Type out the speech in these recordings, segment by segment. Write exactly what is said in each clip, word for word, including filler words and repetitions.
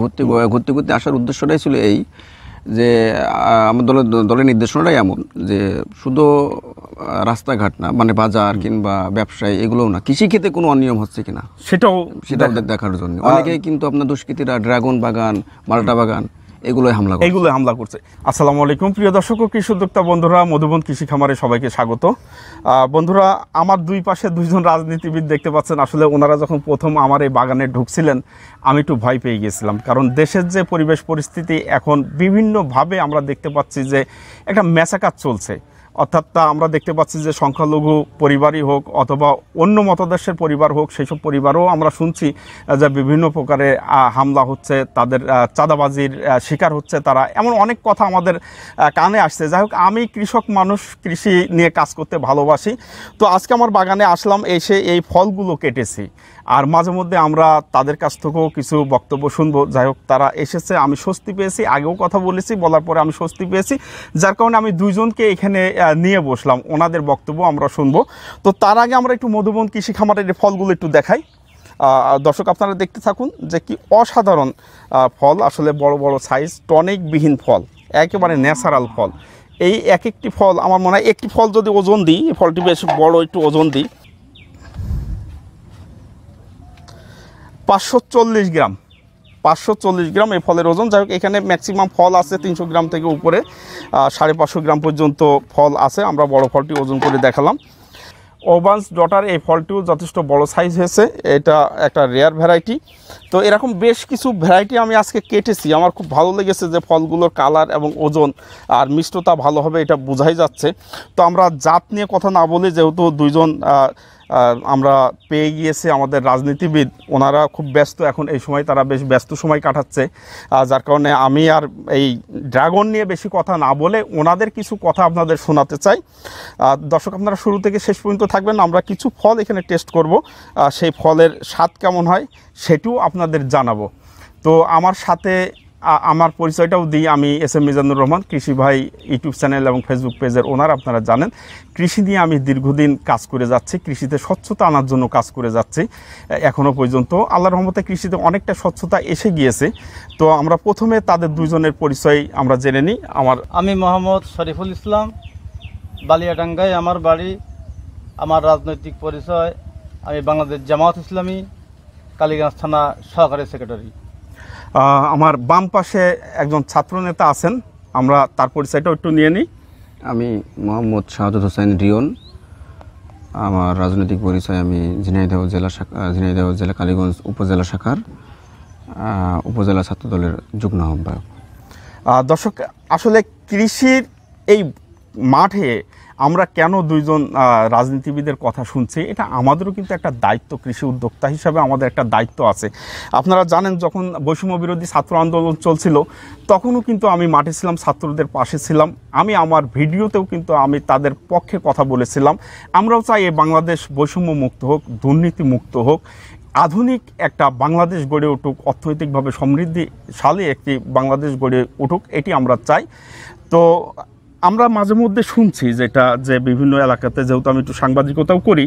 ঘুরতে ঘুরতে ঘুরতে আসার উদ্দেশ্যটাই ছিল এই যে আমার দলের দলের নির্দেশনাটাই এমন যে শুধু রাস্তাঘাট না, মানে বাজার কিংবা ব্যবসায়ী এগুলোও না, কৃষিক্ষেত্রে কোনো অনিয়ম হচ্ছে কিনা সেটাও সেটাও দেখার জন্য। অনেকেই কিন্তু আপনার দুষ্কৃতীরা ড্রাগন বাগান, মাল্টা বাগান এগুলোই হামলা করছে এগুলো হামলা করছে। আসসালামু আলাইকুম প্রিয় দর্শক ও কৃষি উদ্যোক্তা বন্ধুরা, মধুবন কৃষি খামারে সবাইকে স্বাগত। বন্ধুরা, আমার দুই পাশে দুইজন রাজনীতিবিদ দেখতে পাচ্ছেন। আসলে ওনারা যখন প্রথম আমার এই বাগানে ঢুকছিলেন আমি একটু ভয় পেয়ে গিয়েছিলাম, কারণ দেশের যে পরিবেশ পরিস্থিতি এখন বিভিন্নভাবে আমরা দেখতে পাচ্ছি যে একটা ম্যাসাকার চলছে। অর্থাৎ আমরা দেখতে পাচ্ছি যে সংখ্যালঘু পরিবারই হোক অথবা অন্য মতাদর্শের পরিবার হোক, সেই সব পরিবারও আমরা শুনছি যে বিভিন্ন প্রকারে হামলা হচ্ছে, তাদের চাঁদাবাজির শিকার হচ্ছে তারা, এমন অনেক কথা আমাদের কানে আসছে। যাই হোক, আমি কৃষক মানুষ, কৃষি নিয়ে কাজ করতে ভালোবাসি। তো আজকে আমার বাগানে আসলাম, এসে এই ফলগুলো কেটেছি, আর মাঝে মধ্যে আমরা তাদের কাছ থেকেও কিছু বক্তব্য শুনবো। যাই হোক, তারা এসেছে, আমি স্বস্তি পেয়েছি, আগেও কথা বলেছি, বলার পরে আমি স্বস্তি পেয়েছি, যার কারণে আমি দুইজনকে এখানে নিয়ে বসলাম, ওনাদের বক্তব্য আমরা শুনবো। তো তার আগে আমরা একটু মধুবন কৃষি খামারের ফলগুলো একটু দেখাই। দর্শক আপনারা দেখতে থাকুন যে কি অসাধারণ ফল, আসলে বড় বড় সাইজ, টনিকবিহীন ফল, একেবারে ন্যাচারাল ফল। এই এক একটি ফল আমার মনে হয় একটি ফল যদি ওজন দিই, ফলটি বেশ বড়, একটু ওজন দিই, পাঁচশো চল্লিশ গ্রাম পাঁচশো চল্লিশ গ্রাম এই ফলের ওজন। যাই হোক, এখানে ম্যাক্সিমাম ফল আছে তিনশো গ্রাম থেকে উপরে সাড়ে পাঁচশো গ্রাম পর্যন্ত ফল আছে। আমরা বড় ফলটি ওজন করে দেখালাম। ওভান্স ডটার এই ফলটিও যথেষ্ট বড় সাইজ হয়েছে, এটা একটা রেয়ার ভ্যারাইটি। তো এরকম বেশ কিছু ভ্যারাইটি আমি আজকে কেটেছি। আমার খুব ভালো লেগেছে যে ফলগুলোর কালার এবং ওজন আর মিষ্টতা ভালো হবে, এটা বোঝাই যাচ্ছে। তো আমরা জাত নিয়ে কথা না বলে, যেহেতু দুইজন আমরা পেয়ে গিয়েছে আমাদের রাজনীতিবিদ, ওনারা খুব ব্যস্ত এখন এই সময়, তারা বেশ ব্যস্ত সময় কাটাচ্ছে, যার কারণে আমি আর এই ড্রাগন নিয়ে বেশি কথা না বলে ওনাদের কিছু কথা আপনাদের শোনাতে চাই। দর্শক আপনারা শুরু থেকে শেষ পর্যন্ত থাকবেন। আমরা কিছু ফল এখানে টেস্ট করব, সেই ফলের স্বাদ কেমন হয় সেটিও আপনাদের জানাবো। তো আমার সাথে আমার পরিচয়টাও দিই, আমি এস এম মিজানুর রহমান, কৃষি ভাই ইউটিউব চ্যানেল এবং ফেসবুক পেজের ওনার। আপনারা জানেন কৃষি নিয়ে আমি দীর্ঘদিন কাজ করে যাচ্ছি, কৃষিতে স্বচ্ছতা আনার জন্য কাজ করে যাচ্ছি এখনও পর্যন্ত। আল্লাহর রহমতে কৃষিতে অনেকটা স্বচ্ছতা এসে গিয়েছে। তো আমরা প্রথমে তাদের দুইজনের পরিচয় আমরা জেনে নিই। আমার আমি মোহাম্মদ শরীফুল ইসলাম, বালিয়াডাঙ্গায় আমার বাড়ি। আমার রাজনৈতিক পরিচয়, আমি বাংলাদেশ জামায়াত ইসলামী কালীগঞ্জ থানা সহকারী সেক্রেটারি। আমার বাম পাশে একজন ছাত্রনেতা আছেন, আমরা তার পরিচয়টাও একটু নিয়ে নিই। আমি মোহাম্মদ শাহাদত হোসেন রিয়ন। আমার রাজনৈতিক পরিচয়, আমি ঝিনাইদহ জেলা শাখা ঝিনাইদহ জেলা কালীগঞ্জ উপজেলা শাখার উপজেলা ছাত্রদলের যুগ্ম আহ্বায়ক। দর্শক, আসলে কৃষির এই মাঠে আমরা কেন দুইজন রাজনীতিবিদের কথা শুনছি, এটা আমাদেরও কিন্তু একটা দায়িত্ব, কৃষি উদ্যোক্তা হিসাবে আমাদের একটা দায়িত্ব আছে। আপনারা জানেন যখন বৈষম্য বিরোধী ছাত্র আন্দোলন চলছিল তখনও কিন্তু আমি মাঠে ছিলাম, ছাত্রদের পাশে ছিলাম। আমি আমার ভিডিওতেও কিন্তু আমি তাদের পক্ষে কথা বলেছিলাম। আমরাও চাই এই বাংলাদেশ বৈষম্য মুক্ত হোক, দুর্নীতি মুক্ত হোক, আধুনিক একটা বাংলাদেশ গড়ে উঠুক, অর্থনৈতিকভাবে সমৃদ্ধিশালী একটি বাংলাদেশ গড়ে উঠুক, এটি আমরা চাই। তো আমরা মাঝে মধ্যে শুনছি যেটা যে বিভিন্ন এলাকাতে, যেহেতু আমি একটু সাংবাদিকতাও করি,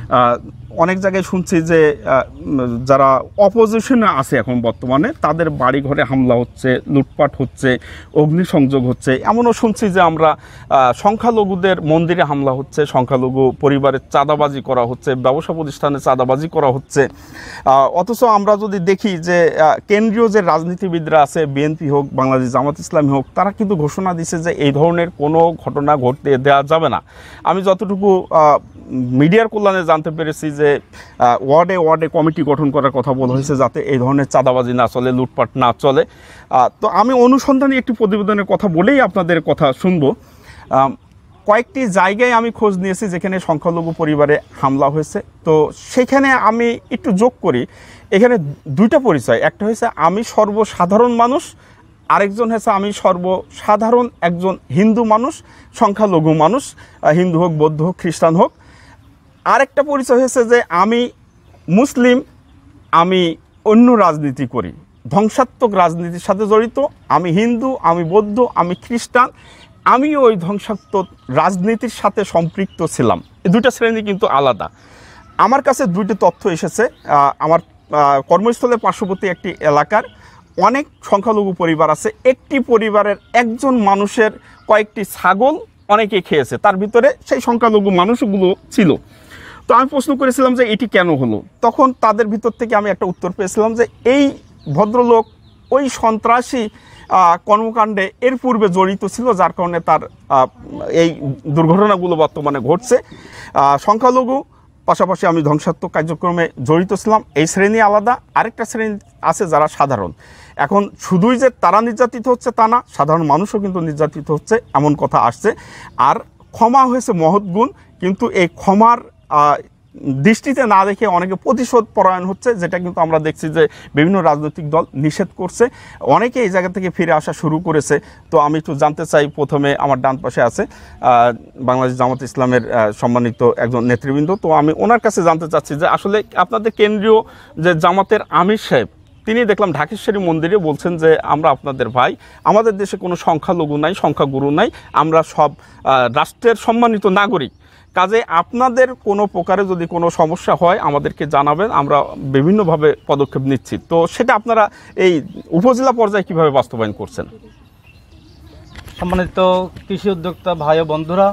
অনেক জায়গায় শুনছি যে যারা অপোজিশনে আছে এখন বর্তমানে, তাদের বাড়ি ঘরে হামলা হচ্ছে, লুটপাট হচ্ছে, অগ্নিসংযোগ হচ্ছে। এমনও শুনছি যে আমরা সংখ্যালঘুদের মন্দিরে হামলা হচ্ছে, সংখ্যালঘু পরিবারের চাঁদাবাজি করা হচ্ছে, ব্যবসা প্রতিষ্ঠানে চাঁদাবাজি করা হচ্ছে। অথচ আমরা যদি দেখি যে কেন্দ্রীয় যে রাজনীতিবিদরা আছে, বিএনপি হোক, বাংলাদেশ জামাত ইসলামী হোক, তারা কিন্তু ঘোষণা দিছে যে এই ধরনের কোনো ঘটনা ঘটতে দেওয়া যাবে না। আমি যতটুকু মিডিয়ার কল্যাণে জানতে পেরেছি যে ওয়ার্ডে ওয়ার্ডে কমিটি গঠন করার কথা বলা হয়েছে, যাতে এই ধরনের চাঁদাবাজি না চলে, লুটপাট না চলে। তো আমি অনুসন্ধানী একটি প্রতিবেদনের কথা বলেই আপনাদের কথা শুনবো। কয়েকটি জায়গায় আমি খোঁজ নিয়েছি যেখানে সংখ্যালঘু পরিবারে হামলা হয়েছে। তো সেখানে আমি একটু যোগ করি, এখানে দুইটা পরিচয়, একটা হয়েছে আমি সর্বসাধারণ মানুষ, আরেকজন হচ্ছে আমি সর্বসাধারণ একজন হিন্দু মানুষ, সংখ্যালঘু মানুষ, হিন্দু হোক, বৌদ্ধ হোক, খ্রিস্টান হোক। আরেকটা পরিচয় হচ্ছে যে আমি মুসলিম, আমি অন্য রাজনীতি করি, ধ্বংসাত্মক রাজনীতির সাথে জড়িত, আমি হিন্দু, আমি বৌদ্ধ, আমি খ্রিস্টান, আমিও ওই ধ্বংসাত্মক রাজনীতির সাথে সম্পৃক্ত ছিলাম। এই দুইটা শ্রেণী কিন্তু আলাদা। আমার কাছে দুইটি তথ্য এসেছে। আমার কর্মস্থলের পার্শ্ববর্তী একটি এলাকার অনেক সংখ্যালঘু পরিবার আছে, একটি পরিবারের একজন মানুষের কয়েকটি ছাগল অনেকে খেয়েছে, তার ভিতরে সেই সংখ্যালঘু মানুষগুলো ছিল। তো আমি প্রশ্ন করেছিলাম যে এটি কেন হলো, তখন তাদের ভিতর থেকে আমি একটা উত্তর পেয়েছিলাম যে এই ভদ্রলোক ওই সন্ত্রাসী কর্মকাণ্ডে এর পূর্বে জড়িত ছিল, যার কারণে তার এই দুর্ঘটনাগুলো বর্তমানে ঘটছে। সংখ্যালঘু পাশাপাশি আমি ধ্বংসাত্মক কার্যক্রমে জড়িত ছিলাম, এই শ্রেণী আলাদা। আরেকটা শ্রেণী আছে যারা সাধারণ। এখন শুধুই যে তারা নির্যাতিত হচ্ছে তা না, সাধারণ মানুষও কিন্তু নির্যাতিত হচ্ছে, এমন কথা আসছে। আর ক্ষমা হয়েছে মহৎ গুণ, কিন্তু এই ক্ষমার দৃষ্টিতে না দেখে অনেকে প্রতিশোধ পরায়ণ হচ্ছে, যেটা কিন্তু আমরা দেখছি যে বিভিন্ন রাজনৈতিক দল নিষেধ করছে, অনেকে এই জায়গা থেকে ফিরে আসা শুরু করেছে। তো আমি একটু জানতে চাই, প্রথমে আমার ডান পাশে আছে বাংলাদেশ জামাত ইসলামের সম্মানিত একজন নেতৃবৃন্দ, তো আমি ওনার কাছে জানতে চাচ্ছি যে আসলে আপনাদের কেন্দ্রীয় যে জামাতের আমির সাহেব, তিনি দেখলাম ঢাকেশ্বরী মন্দিরে বলছেন যে আমরা আপনাদের ভাই, আমাদের দেশে কোনো সংখ্যালঘু নাই, সংখ্যাগুরু নাই, আমরা সব রাষ্ট্রের সম্মানিত নাগরিক, কাজে আপনাদের কোনো প্রকারে যদি কোনো সমস্যা হয় আমাদেরকে জানাবেন, আমরা বিভিন্নভাবে পদক্ষেপ নিচ্ছি। তো সেটা আপনারা এই উপজেলা পর্যায়ে কিভাবে বাস্তবায়ন করছেন? সম্মানিত কৃষি উদ্যোক্তা ভাই ও বন্ধুরা,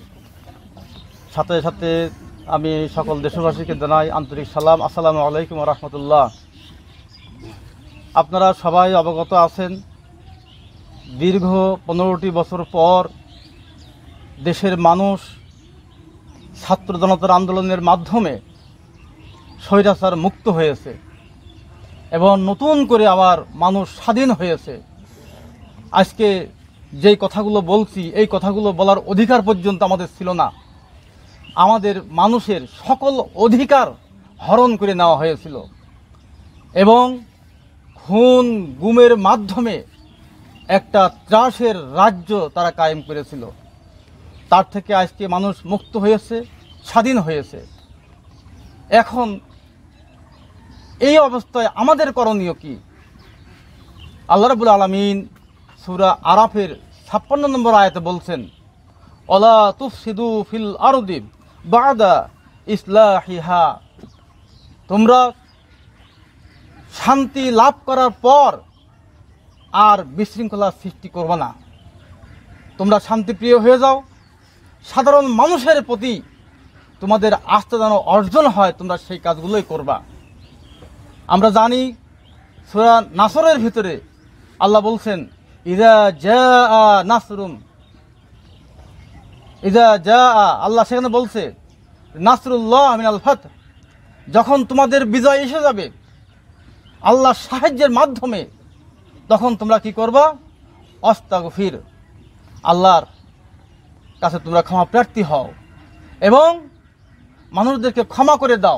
সাথে সাথে আমি সকল দেশবাসীকে জানাই আন্তরিক সালাম, আসসালামু আলাইকুম ওয়া রাহমাতুল্লাহ। আপনারা সবাই অবগত আছেন, দীর্ঘ পনেরোটি বছর পর দেশের মানুষ ছাত্র জনতার আন্দোলনের মাধ্যমে স্বৈরাচার মুক্ত হয়েছে এবং নতুন করে আবার মানুষ স্বাধীন হয়েছে। আজকে যেই কথাগুলো বলছি, এই কথাগুলো বলার অধিকার পর্যন্ত আমাদের ছিল না। আমাদের মানুষের সকল অধিকার হরণ করে নেওয়া হয়েছিল এবং খুন গুমের মাধ্যমে একটা ত্রাসের রাজ্য তারা কায়েম করেছিল। তার থেকে আজকে মানুষ মুক্ত হয়েছে, স্বাধীন হয়েছে। এখন এই অবস্থায় আমাদের করণীয় কি? আল্লাহ রাব্বুল আলামিন সূরা আরাফের ছাপ্পান্ন নম্বর আয়াতে বলছেন, ওয়ালা তুফসিদু ফিল আরদি বাদা ইসলাহিহা, তোমরা শান্তি লাভ করার পর আর বিশৃঙ্খলা সৃষ্টি করবে না, তোমরা শান্তিপ্রিয় হয়ে যাও, সাধারণ মানুষের প্রতি তোমাদের আস্থা যেন অর্জন হয়, তোমরা সেই কাজগুলোই করবা। আমরা জানি সূরা নাসরের ভিতরে আল্লাহ বলছেন, ইযা জাআ নাসরুম, ইযা জাআ, আল্লাহ সেখানে বলছে নাসরুল্লাহ মিনাল ফাতহ, যখন তোমাদের বিজয় এসে যাবে আল্লাহর সাহায্যের মাধ্যমে, তখন তোমরা কি করবা? আস্তাগফির, আল্লাহর কাছে তোমরা ক্ষমা প্রার্থী হও এবং মানুষদেরকে ক্ষমা করে দাও,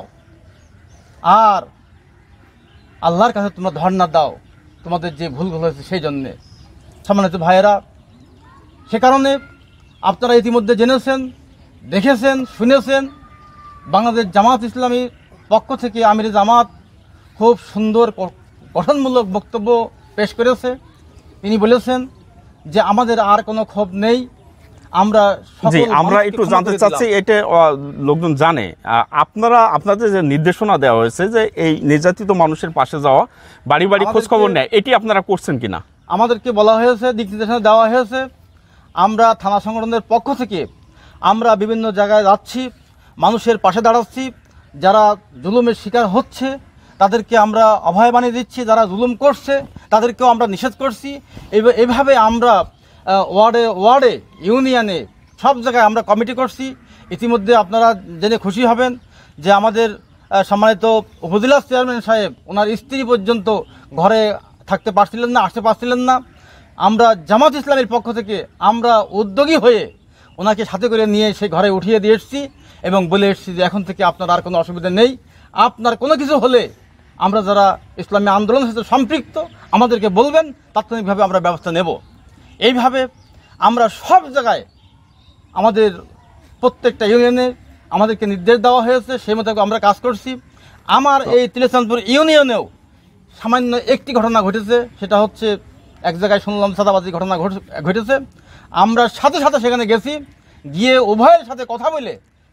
আর আল্লাহর কাছে তোমরা ধর্ণা দাও তোমাদের যে ভুলগুলো হয়েছে সেই জন্যে। সম্মানিত ভাইয়েরা, সে কারণে আপনারা ইতিমধ্যে জেনেছেন, দেখেছেন, শুনেছেন, বাংলাদেশ জামাত ইসলামীর পক্ষ থেকে আমির জামাত খুব সুন্দর গঠনমূলক বক্তব্য পেশ করেছে। তিনি বলেছেন যে আমাদের আর কোনো ক্ষোভ নেই, আমরা জি আমরা একটু জানতে চাচ্ছি, এটা লোকজন জানে আপনারা আপনাদের যে নির্দেশনা দেওয়া হয়েছে যে এই নির্যাতিত মানুষের পাশে যাওয়া, বাড়ি বাড়ি খোঁজ খবর নেয়, এটি আপনারা করছেন কিনা? আমাদেরকে বলা হয়েছে, দিক নির্দেশনা দেওয়া হয়েছে, আমরা থানা সংগঠনের পক্ষ থেকে আমরা বিভিন্ন জায়গায় যাচ্ছি, মানুষের পাশে দাঁড়াচ্ছি, যারা জুলুমের শিকার হচ্ছে তাদেরকে আমরা অভয় বানিয়ে দিচ্ছি, যারা জুলুম করছে তাদেরকেও আমরা নিষেধ করছি। এভাবে আমরা ওয়ার্ডে ওয়ার্ডে ইউনিয়নে সব জায়গায় আমরা কমিটি করছি। ইতিমধ্যে আপনারা জেনে খুশি হবেন যে আমাদের সম্মানিত উপজেলা চেয়ারম্যান সাহেব, ওনার স্ত্রী পর্যন্ত ঘরে থাকতে পারছিলেন না, আসতে পারছিলেন না। আমরা জামাত ইসলামের পক্ষ থেকে আমরা উদ্যোগী হয়ে ওনাকে সাথে করে নিয়ে সেই ঘরে উঠিয়ে দিয়ে এসেছি এবং বলে এসেছি যে এখন থেকে আপনার আর কোনো অসুবিধা নেই, আপনার কোনো কিছু হলে আমরা যারা ইসলামী আন্দোলনের সাথে সম্পৃক্ত আমাদেরকে বলবেন, তাৎক্ষণিকভাবে আমরা ব্যবস্থা নেব। এইভাবে আমরা সব জায়গায় আমাদের প্রত্যেকটা ইউনিয়নে আমাদেরকে নির্দেশ দেওয়া হয়েছে, সেই মতো আমরা কাজ করছি। আমার এই তিলেচাঁদপুর ইউনিয়নেও সামান্য একটি ঘটনা ঘটেছে, সেটা হচ্ছে এক জায়গায় শুনলাম চাঁদাবাজি ঘটনা ঘটেছে। আমরা সাথে সাথে সেখানে গেছি, গিয়ে উভয়ের সাথে কথা বলে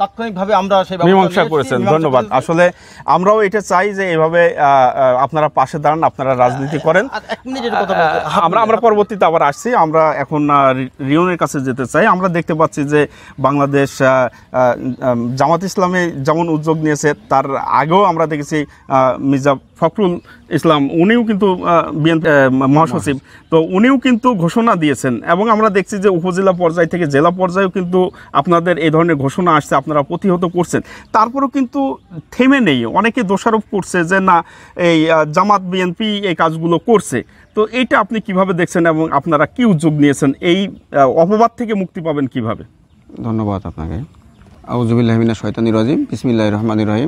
তাৎক্ষণিকভাবে আমরা সেই ব্যবস্থা মীমাংসা নিয়েছি, করেছেন, মীমাংসা ধন্যবাদ। করেছি। আসলে আমরাও এটা চাই যে এভাবে আহ, আহ, আপনারা পাশে দাঁড়ান, আপনারা রাজনীতি করেন। আর এক মিনিটের কথা বলতে আমরা আমরা পরবর্তীতে আবার আসছি। আমরা এখন আহ, রি- রিয়নের কাছে যেতে চাই। আমরা দেখতে পাচ্ছি যে বাংলাদেশ আহ, আহ, জামাত ইসলামে যেমন উদ্যোগ নিয়েছে, তার আগেও আমরা দেখেছি আহ, মির্জা ফখরুল ইসলাম, উনিও কিন্তু বিএনপি মহাসচিব, তো উনিও কিন্তু ঘোষণা দিয়েছেন, এবং আমরা দেখছি যে উপজেলা পর্যায় থেকে জেলা পর্যায়েও কিন্তু আপনাদের এই ধরনের ঘোষণা আসছে, আপনারা প্রতিহত করছেন। তারপরেও কিন্তু থেমে নেই, অনেকে দোষারোপ করছে যে না এই আহ, জামাত বিএনপি এই কাজগুলো করছে। তো এইটা আপনি কিভাবে দেখছেন এবং আপনারা কি উদ্যোগ নিয়েছেন? এই আহ, অপবাদ থেকে মুক্তি পাবেন কিভাবে? ধন্যবাদ আপনাকে। আউযুবিল্লাহি মিনাশ শাইতানির রাজিম, বিসমিল্লাহির রহমানির রহিম।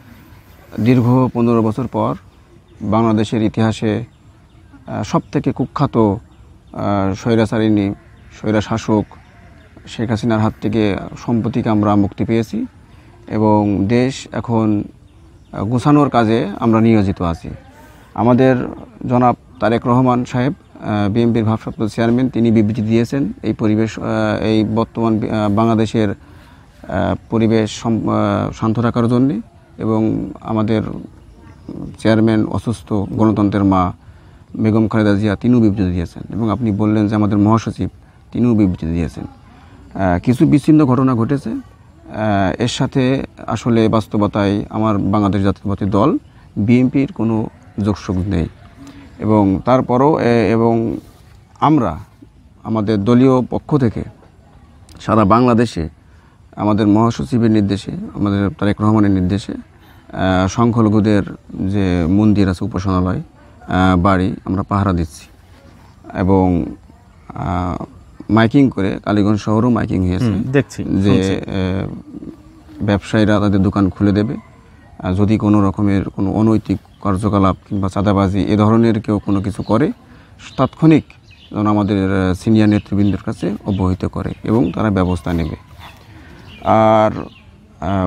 দীর্ঘ পনেরো বছর পর বাংলাদেশের ইতিহাসে সব থেকে কুখ্যাত আহ, স্বৈরাচারিণী স্বৈরা শাসক শেখ হাসিনার হাত থেকে সম্প্রতিকে আমরা মুক্তি পেয়েছি, এবং দেশ এখন আহ, গুছানোর কাজে আমরা নিয়োজিত আছি। আমাদের জনাব তারেক রহমান সাহেব, বিএনপির ভারপ্রাপ্ত চেয়ারম্যান, তিনি বিবৃতি দিয়েছেন এই পরিবেশ আহ, এই বর্তমান আহ, বাংলাদেশের আহ, পরিবেশ সম- আহ, শান্ত রাখার জন্যে, এবং আমাদের চেয়ারম্যান অসুস্থ, গণতন্ত্রের মা বেগম খালেদা জিয়া তিনিও বিবৃতি দিয়েছেন, এবং আপনি বললেন যে আমাদের মহাসচিব তিনিও বিবৃতি দিয়েছেন। আহ, কিছু বিচ্ছিন্ন ঘটনা ঘটেছে, আহ, এর সাথে আসলে বাস্তবতায় আমার বাংলাদেশ জাতীয়তাবাদী দল বিএনপির কোনো যোগসূত্র নেই, এবং তারপরও এ- এবং আমরা আমাদের দলীয় পক্ষ থেকে সারা বাংলাদেশে আমাদের মহাসচিবের নির্দেশে, আমাদের তারেক রহমানের নির্দেশে আহ, সংখ্যালঘুদের যে মন্দির আছে, উপাসনালয়, আহ, বাড়ি আমরা পাহারা দিচ্ছি, এবং আহ, মাইকিং করে কালীগঞ্জ শহরও মাইকিং হয়েছে দেখছি, যে শুনছি। আহ, ব্যবসায়ীরা তাদের দোকান খুলে দেবে, আর যদি কোনো রকমের কোনো অনৈতিক কার্যকলাপ কিংবা চাঁদাবাজি এ ধরনের কেউ কোনো কিছু করে, তাৎক্ষণিক যেন আমাদের সিনিয়র নেতৃবৃন্দের কাছে অবহিত করে এবং তারা ব্যবস্থা নেবে। আর আহ,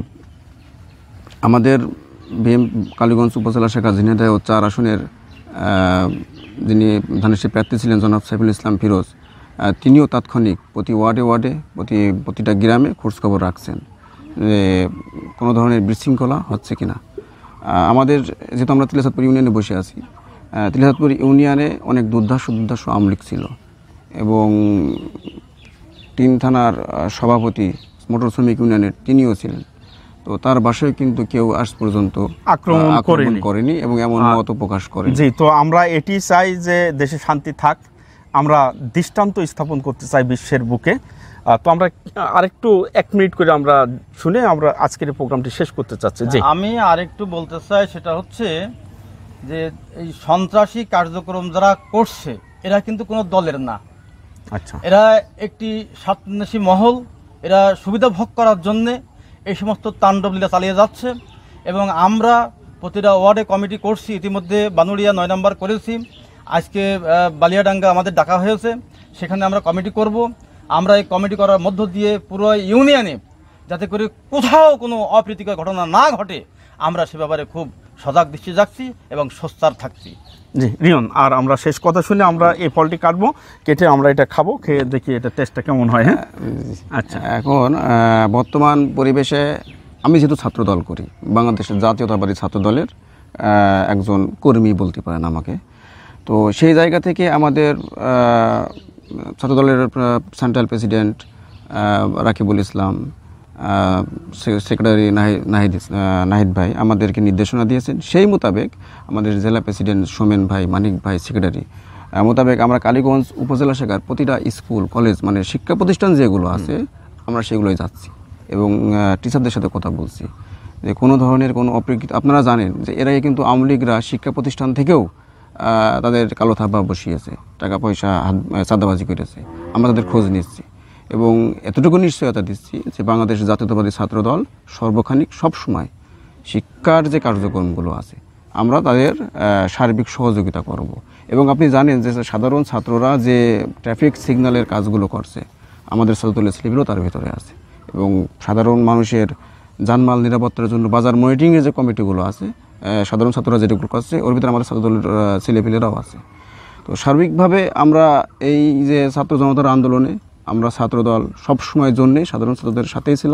আমাদের বিএম কালীগঞ্জ উপজেলা শাখা ঝিনাইদহ ও চার আসনের আহ, যিনি ধানেশ্বরী প্রার্থী ছিলেন জনাব সাইফুল ইসলাম ফিরোজ, আহ, তিনিও তাৎক্ষণিক প্রতি ওয়ার্ডে ওয়ার্ডে প্রতি প্রতিটা গ্রামে খোঁজখবর রাখছেন যে কোনো ধরনের বিশৃঙ্খলা হচ্ছে কিনা। আহ, আমাদের যেহেতু আমরা তিলাচাঁদপুর ইউনিয়নে বসে আছি, আহ, তিলাচাঁদপুর ইউনিয়নে অনেক দুর্ধর্ষ দুর্ধর্ষ আমলিক ছিল, এবং তিন থানার আহ, সভাপতি মোটর শ্রমিক ইউনিয়নের তিনিও ছিলেন। তো তার বাসায় কিন্তু কেউ আজ পর্যন্ত আক্রমণ আহ, আক্রমণ করেনি। করেনি এবং এমন আর- মত প্রকাশ করেনি। জি, তো আমরা এটি চাই যে দেশে শান্তি থাক, আমরা দৃষ্টান্ত স্থাপন করতে চাই বিশ্বের বুকে। আহ, তো আমরা আরেকটু এক মিনিট করে আমরা শুনে আমরা আজকের এই প্রোগ্রামটি শেষ করতে চাচ্ছি। জি, আমি আরেকটু বলতে চাই, সেটা হচ্ছে যে এই সন্ত্রাসী কার্যক্রম যারা করছে এরা কিন্তু কোনো দলের না, আচ্ছা, এরা একটি স্বার্থান্বেষী মহল, এরা সুবিধা ভোগ করার জন্যে এই সমস্ত তাণ্ডব লীলা চালিয়ে যাচ্ছে। এবং আমরা প্রতিটা ওয়ার্ডে কমিটি করছি, ইতিমধ্যে বানুড়িয়া নয় নম্বর করেছি, আজকে আহ, বালিয়াডাঙ্গা আমাদের ডাকা হয়েছে, সেখানে আমরা কমিটি করব। আমরা এই কমিটি করার মধ্য দিয়ে পুরো ইউনিয়নে যাতে করে কোথাও কোনো অপ্রীতিকর ঘটনা না ঘটে, আমরা সে ব্যাপারে খুব সজাগ দৃষ্টি রাখছি এবং সোচ্চার থাকছি। জি রিয়ন, আর আমরা শেষ কথা শুনে আমরা এই ফলটি কাটবো, কেটে আমরা এটা খাবো, খেয়ে দেখি এটা টেস্টটা কেমন হয়। হ্যাঁ, আচ্ছা, এখন আহ, বর্তমান পরিবেশে আমি যেহেতু ছাত্র দল করি, বাংলাদেশের জাতীয়তাবাদী ছাত্র দলের আহ, একজন কর্মী বলতে পারেন আমাকে, তো সেই জায়গা থেকে আমাদের আহ, ছাত্র দলের সেন্ট্রাল প্রেসিডেন্ট রাকিবুল ইসলাম, আহ, সে- সেক্রেটারি নাহি- নাহিদ ইস- আহ, নাহিদ ভাই আমাদেরকে নির্দেশনা দিয়েছেন। সেই মোতাবেক আমাদের জেলা প্রেসিডেন্ট সোমেন ভাই, মানিক ভাই সেক্রেটারি আহ, মোতাবেক আমরা কালীগঞ্জ উপজেলা শাখার প্রতিটা স্কুল কলেজ মানে শিক্ষা প্রতিষ্ঠান যেগুলো আছে আমরা সেগুলোই যাচ্ছি, এবং আহ, টিচারদের সাথে কথা বলছি যে কোনো ধরনের কোনো অপ্রীতি, আপনারা জানেন যে এরাই কিন্তু আওয়ামী লীগরা শিক্ষা প্রতিষ্ঠান থেকেও আহ, তাদের কালো থাবা বসিয়েছে, টাকা পয়সা হাত চাঁদাবাজি করেছে, আমরা তাদের খোঁজ নিচ্ছি, এবং এতটুকু নিশ্চয়তা দিচ্ছি যে বাংলাদেশ জাতীয়তাবাদী ছাত্র দল সর্বখানিক সবসময় শিক্ষার যে কার্যক্রমগুলো আছে আমরা তাদের আহ, সার্বিক সহযোগিতা করব। এবং আপনি জানেন যে সাধারণ ছাত্ররা যে ট্রাফিক সিগন্যালের কাজগুলো করছে, আমাদের ছাত্র দলের ছেলেমেয়েরাও তার ভিতরে আছে, এবং সাধারণ মানুষের জানমাল নিরাপত্তার জন্য বাজার মনিটরিংয়ের যে কমিটিগুলো আছে, আহ, সাধারণ ছাত্ররা যেগুলো করছে ওর ভিতরে আমাদের ছাত্র দলের আহ, ছেলেপেলেরাও আছে। তো সার্বিকভাবে আমরা এই যে ছাত্র জনতার আন্দোলনে আমরা ছাত্রদল সবসময়ের জন্যে সাধারণ ছাত্রদের সাথেই ছিলাম,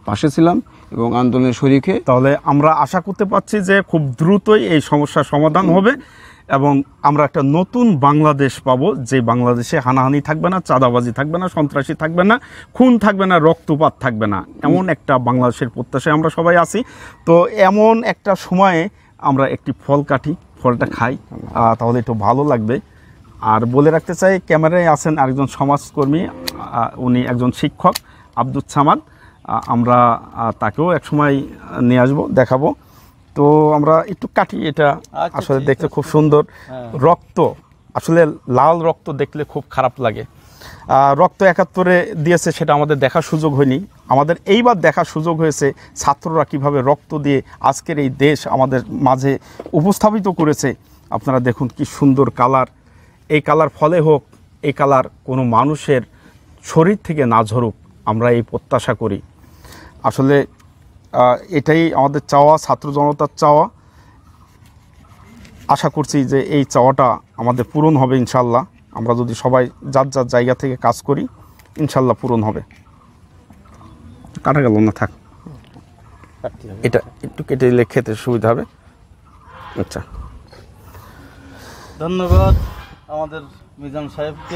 পাশে ছিলাম এবং আন্দোলনের শরীকে। তাহলে আমরা আশা করতে পারছি যে খুব দ্রুতই এই সমস্যার সমাধান হবে এবং আমরা একটা নতুন বাংলাদেশ পাবো, যে বাংলাদেশে হানাহানি থাকবে না, চাঁদাবাজি থাকবে না, সন্ত্রাসী থাকবে না, খুন থাকবে না, রক্তপাত থাকবে না, এমন একটা বাংলাদেশের প্রত্যাশায় আমরা সবাই আছি। তো এমন একটা সময়ে আমরা একটি ফল কাটি, ফলটা খাই, আহ, তাহলে একটু ভালো লাগবে। আর বলে রাখতে চাই, ক্যামেরায় আছেন আরেকজন সমাজকর্মী, আহ, উনি একজন শিক্ষক, আব্দুস সামাদ। আহ, আমরা আহ, তাকেও একসময় নিয়ে আসবো, দেখাবো। তো আমরা একটু কাটি, এটা আচ্ছা, আসলে ঠিক দেখতে আছে। খুব সুন্দর। হ্যাঁ। রক্ত, আসলে লাল রক্ত দেখলে খুব খারাপ লাগে। আহ, রক্ত একাত্তরে দিয়েছে, সেটা আমাদের দেখার সুযোগ হয়নি। আমাদের এইবার দেখার সুযোগ হয়েছে ছাত্ররা কিভাবে রক্ত দিয়ে আজকের এই দেশ আমাদের মাঝে উপস্থাপিত করেছে। আপনারা দেখুন কি সুন্দর কালার। এই কালার ফলে হোক, এই কালার কোনো মানুষের শরীর থেকে না ঝরুক, আমরা এই প্রত্যাশা করি। আসলে আহ, এটাই আমাদের চাওয়া, ছাত্র জনতার চাওয়া। আশা করছি যে এই চাওয়াটা আমাদের পূরণ হবে ইনশাল্লাহ। আমরা যদি সবাই যার যার জায়গা থেকে কাজ করি, ইনশাল্লাহ পূরণ হবে। কাটা গেল না, থাক, কাটতে হবে। এটা একটু কেটে দিলে খেতে সুবিধা হবে। আচ্ছা, ধন্যবাদ আমাদের মিজান সাহেবকে।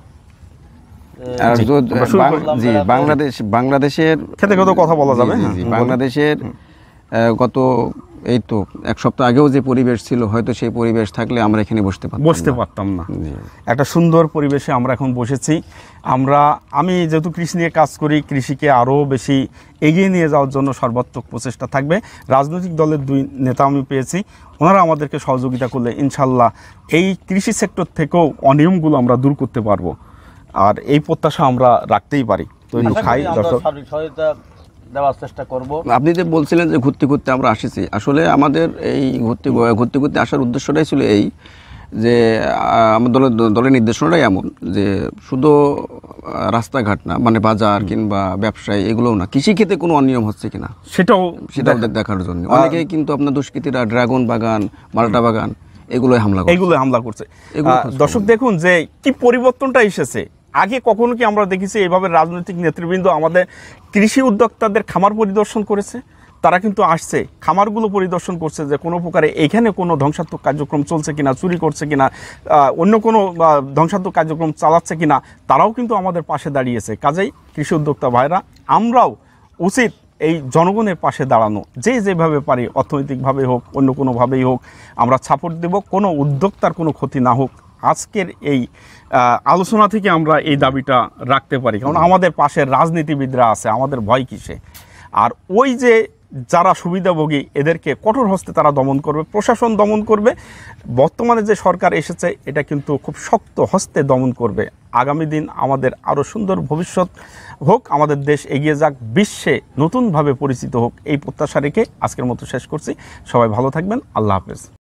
আর জি, তো- আমরা শুরু বাং- করি। জি, বাংলাদেশ বাংলাদেশের খেতে খেতেও কথা বলা যাবে। জি, জি, হ্যাঁ, জি, বলুন। বাংলাদেশের আহ, গত এই তো এক সপ্তাহ আগেও যে পরিবেশ ছিল, হয়তো সেই পরিবেশ থাকলে আমরা এখানে বসতে পারতাম বসতে না। পারতাম না। জি। একটা সুন্দর পরিবেশে আমরা এখন বসেছি। আমরা আমি যেহেতু কৃষি নিয়ে কাজ করি, কৃষিকে আরও বেশি এগিয়ে নিয়ে যাওয়ার জন্য সর্বাত্মক প্রচেষ্টা থাকবে। রাজনৈতিক দলের দুই নেতা আমি পেয়েছি, ওনারা আমাদেরকে সহযোগিতা করলে ইনশাল্লাহ এই কৃষি সেক্টর থেকেও অনিয়মগুলো আমরা দূর করতে পারবো। আর এই প্রত্যাশা আমরা রাখতেই পারি। তো একটু আশা খাই করি আমরা দর্শক। সার্বিক সহায়তা দেওয়ার চেষ্টা করব। আপনি যে বলছিলেন যে ঘুরতে ঘুরতে আমরা আসেছি, আসলে আমাদের এই ঘুরতে ঘুরতে ঘুরতে আসার উদ্দেশ্যটাই ছিল এই যে আহ, আমার দলের দলের নির্দেশনাটাই এমন যে শুধু আহ, রাস্তাঘাট না, মানে বাজার কিংবা ব্যবসায়ী এগুলোও না, কৃষিক্ষেত্রে কোনো অনিয়ম হচ্ছে কিনা সেটাও সেটাও দেখার জন্য। অনেকেই কিন্তু আপনার দুষ্কৃতীরা ড্রাগন বাগান, মাল্টা বাগান এগুলোই হামলা করে। এইগুলো হামলা করছে। এগুলো আহ, খোঁজ খবর দর্শক দেখুন যে কি পরিবর্তনটা এসেছে। আগে কখনো কি আমরা দেখেছি এইভাবে রাজনৈতিক নেতৃবৃন্দ আমাদের কৃষি উদ্যোক্তাদের খামার পরিদর্শন করেছে? তারা কিন্তু আসছে, খামারগুলো পরিদর্শন করছে যে কোনো প্রকারে এখানে কোনো ধ্বংসাত্মক কার্যক্রম চলছে কিনা, চুরি করছে কিনা, আহ, অন্য কোনো আহ, ধ্বংসাত্মক কার্যক্রম চালাচ্ছে কিনা, তারাও কিন্তু আমাদের পাশে দাঁড়িয়েছে। কাজেই কৃষি উদ্যোক্তা ভাইরা, আমরাও উচিত এই জনগণের পাশে দাঁড়ানো, যে যেভাবে পারি, অর্থনৈতিকভাবে হোক, অন্য কোনোভাবেই হোক, আমরা সাপোর্ট দেব, কোনো উদ্যোক্তার কোনো ক্ষতি না হোক। আজকের এই আহ, আলোচনা থেকে আমরা এই দাবিটা রাখতে পারি, কারণ আমাদের পাশে রাজনীতিবিদরা আছে, আমাদের ভয় কিসে? আর ওই যে যারা সুবিধাভোগী, এদেরকে কঠোর হস্তে তারা দমন করবে, প্রশাসন দমন করবে। বর্তমানে যে সরকার এসেছে, এটা কিন্তু খুব শক্ত হস্তে দমন করবে। আগামী দিন আমাদের আরও সুন্দর ভবিষ্যৎ হোক, আমাদের দেশ এগিয়ে যাক, বিশ্বে নতুনভাবে পরিচিত হোক, এই প্রত্যাশা রেখে আজকের মতো শেষ করছি। সবাই ভালো থাকবেন, আল্লাহ হাফেজ।